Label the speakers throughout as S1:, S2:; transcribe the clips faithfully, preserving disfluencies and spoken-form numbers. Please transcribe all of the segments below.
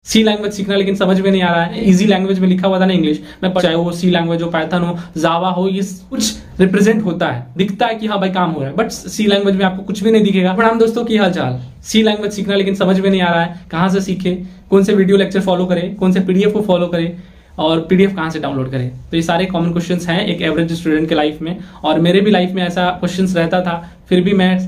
S1: सी language सीखना लेकिन समझ में नहीं आ रहा है। इजी लैंग्वेज में लिखा हुआ था ना इंग्लिश में, चाहे वो सी लैंग्वेज हो, पाइथन हो, जावा हो, ये कुछ रिप्रेजेंट होता है, दिखता है कि हाँ भाई काम हो रहा है, बट सी लैंग्वेज में आपको कुछ भी नहीं दिखेगा। प्रणाम दोस्तों, की हाल चाल। सी लैंग्वेज सीखना लेकिन समझ में नहीं आ रहा है, कहां से सीखे, कौन से वीडियो लेक्चर फॉलो करें, कौन से पीडीएफ को फॉलो करें और पीडीएफ कहां से डाउनलोड करें। तो ये सारे कॉमन क्वेश्चंस हैं एक एवरेज स्टूडेंट के लाइफ में, और मेरे भी लाइफ में ऐसा क्वेश्चंस रहता था। फिर भी मैं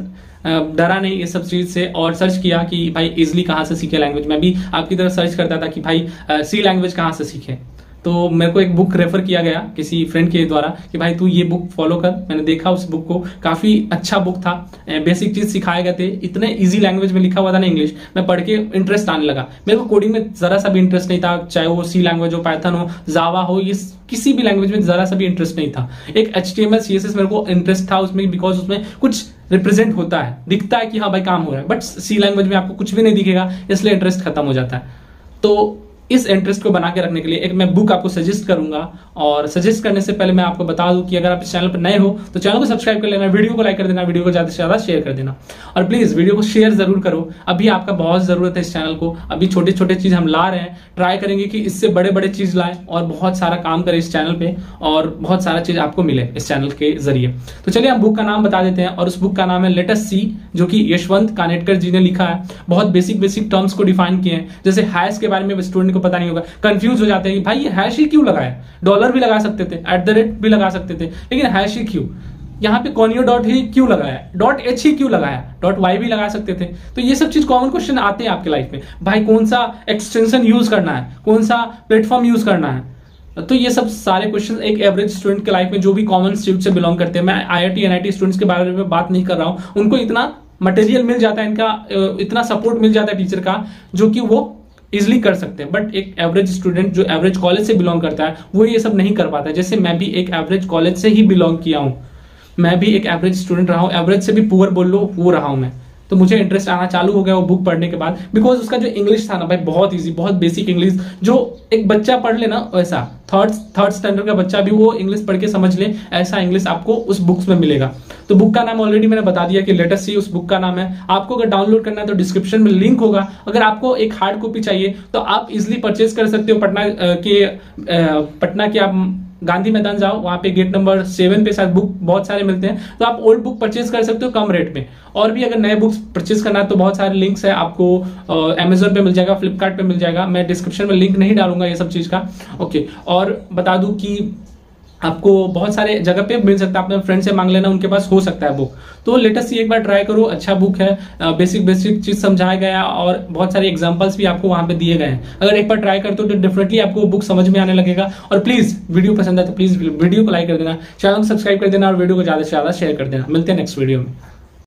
S1: डरा नहीं इस सब चीज से और सर्च किया कि भाई इजिली कहां से सीखे लैंग्वेज। मैं भी आपकी तरह सर्च करता था कि भाई सी लैंग्वेज कहां से सीखे। तो मेरे को एक बुक रेफर किया गया किसी फ्रेंड के द्वारा कि भाई तू ये बुक फॉलो कर। मैंने देखा उस बुक को, काफी अच्छा बुक था, बेसिक चीज सिखाए गए थे, इतने इजी लैंग्वेज में लिखा हुआ था ना इंग्लिश, मैं पढ़ के इंटरेस्ट आने लगा। मेरे को कोडिंग में जरा सा भी इंटरेस्ट नहीं था, चाहे वो सी लैंग्वेज हो, पाइथन हो, जावा हो, ये किसी भी लैंग्वेज में जरा सा भी इंटरेस्ट नहीं था। एक H T M L C S S मेरे को इंटरेस्ट था उसमें, बिकॉज उसमें कुछ रिप्रेजेंट होता है, दिखता है कि हाँ भाई काम हो रहा है, बट सी लैंग्वेज में आपको कुछ भी नहीं दिखेगा, इसलिए इंटरेस्ट खत्म हो जाता है। तो इस इंटरेस्ट को बना के रखने के लिए एक मैं बुक आपको सजेस्ट करूंगा, और सजेस्ट करने से पहले मैं आपको बता दूं कि अगर आप इस चैनल पर नए हो तो चैनल को सब्सक्राइब कर लेना, वीडियो को लाइक कर देना, वीडियो को ज्यादा से ज्यादा शेयर कर देना, और प्लीज वीडियो को शेयर जरूर करो। अभी आपका बहुत जरूरत है इस चैनल को, अभी छोटे छोटे चीज हम ला रहे हैं, ट्राई करेंगे कि इससे बड़े बड़े चीज लाएं और बहुत सारा काम करें इस चैनल पे, और बहुत सारा चीज आपको मिले इस चैनल के जरिए। तो चलिए हम बुक का नाम बता देते हैं, और उस बुक का नाम है लेट अस सी, जो कि यशवंत कानेटकर जी ने लिखा है। बहुत बेसिक बेसिक टर्म्स को डिफाइन किए हैं, जैसे हैश के बारे में स्टूडेंट को पता नहीं होगा, कंफ्यूज हो जाते हैं कि भाई ये हैश ही क्यों लगाया, डॉलर भी लगा सकते थे, एट द रेट भी लगा सकते थे, लेकिन हैश ही क्यों, यहाँ पे कॉनियो डॉट ही क्यों लगाया, डॉट एच ही क्यों लगाया, डॉट वाई भी लगा सकते थे। तो ये सब चीज कॉमन क्वेश्चन आते हैं आपके लाइफ में, भाई कौन सा एक्सटेंशन यूज करना है, कौन सा प्लेटफॉर्म यूज करना है। तो ये सब सारे क्वेश्चन एक एवरेज स्टूडेंट के लाइफ में, जो भी कॉमन इंस्टीट्यूट से बिलोंग करते हैं, मैं I I T N I T students के बारे में बात नहीं कर रहा हूं, उनको इतना मटेरियल मिल जाता है, इनका इतना सपोर्ट मिल जाता है टीचर का, जो कि वो इजिली कर सकते हैं। बट एक एवरेज स्टूडेंट जो एवरेज कॉलेज से बिलोंग करता है वो ये सब नहीं कर पाता है। जैसे मैं भी एक एवरेज कॉलेज से ही बिलोंग किया हूं, मैं भी एक एवरेज स्टूडेंट रहा हूं, एवरेज से भी पुअर बोल लो वो रहा हूं मैं। तो मुझे इंटरेस्ट आना चालू हो गया वो बुक पढ़ने के बाद, बिकॉज उसका जो इंग्लिश था ना भाई, बहुत इजी, बहुत बेसिक इंग्लिश, जो एक बच्चा पढ़ ले ना वैसा, थर्ड थर्ड स्टैंडर्ड का बच्चा भी वो इंग्लिश पढ़ के समझ ले, ऐसा इंग्लिश आपको उस बुक्स में मिलेगा। तो बुक का नाम ऑलरेडी मैंने बता दिया कि लेट अस सी उस बुक का नाम है। आपको अगर डाउनलोड करना है तो डिस्क्रिप्शन में लिंक होगा। अगर आपको एक हार्ड कॉपी चाहिए तो आप इजिली परचेज कर सकते हो। पटना के पटना के आप गांधी मैदान जाओ, वहां पे गेट नंबर सेवन पे शायद बुक बहुत सारे मिलते हैं, तो आप ओल्ड बुक परचेज कर सकते हो कम रेट में। और भी अगर नए बुक्स परचेज करना है तो बहुत सारे लिंक्स है, आपको अमेजोन पे मिल जाएगा, फ्लिपकार्ट पे मिल जाएगा, मैं डिस्क्रिप्शन में लिंक नहीं डालूंगा ये सब चीज का। ओके, और बता दूं कि आपको बहुत सारे जगह पे मिल सकता है, अपने फ्रेंड से मांग लेना, उनके पास हो सकता है बुक। तो लेट अस सी एक बार ट्राई करो, अच्छा बुक है, बेसिक बेसिक चीज समझाया गया और बहुत सारे एग्जांपल्स भी आपको वहां पे दिए गए हैं। अगर एक बार ट्राई करते हो तो डेफिनेटली आपको बुक समझ में आने लगेगा। और प्लीज वीडियो पसंद है तो प्लीज वीडियो को लाइक कर देना, चैनल को सब्सक्राइब कर देना, और वीडियो को ज्यादा से ज्यादा शेयर कर देना। मिलते हैं नेक्स्ट वीडियो में।